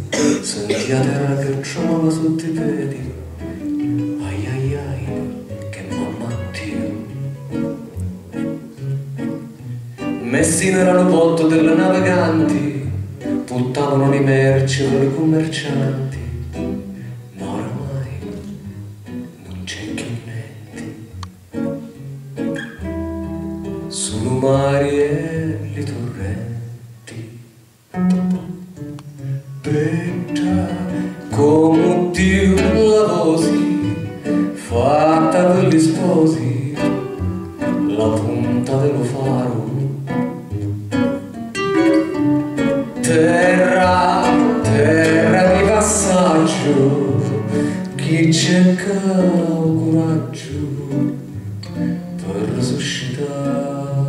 Senti la terra che trova sotto i piedi, ai ai ai, che mamma Dio. Messi nell'aeroporto delle naviganti, buttavano le merci con i commercianti, ma oramai non c'è più niente, solo mari e le torrenti. Bella come Dio la vosi, fatta per gli sposi, la punta dello faro. Terra, terra di passaggio, chi cerca coraggio per resuscitare.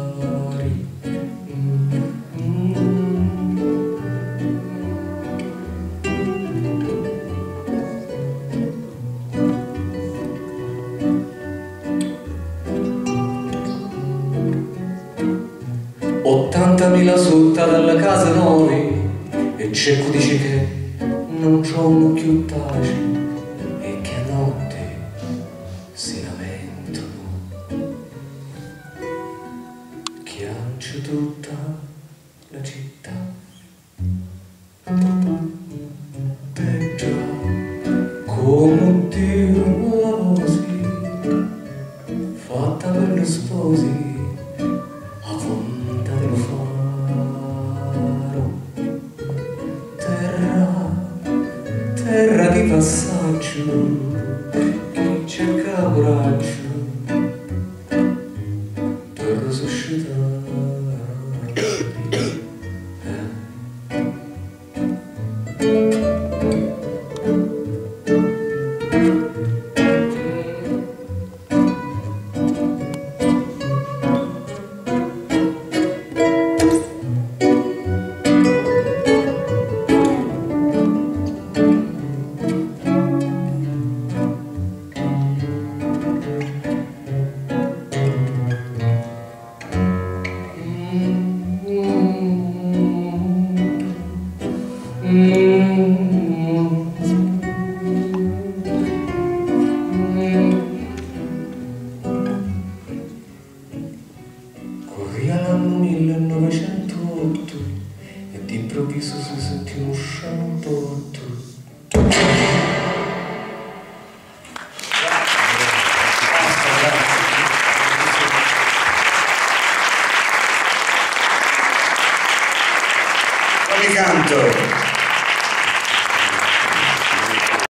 Ottantamila sotto dalle case nuove e c'è chi dice che non trovo più pace e che a notte si lamentano, che c'è tutta la città. Peggio come Dio la vosi, fatta per gli sposi, a punta dello faro. Terra, terra di passaggio, chi cerca coraggio per resuscitare. Corria l'anno 1908 e d'improvviso si sentì uno sciampotto. Canto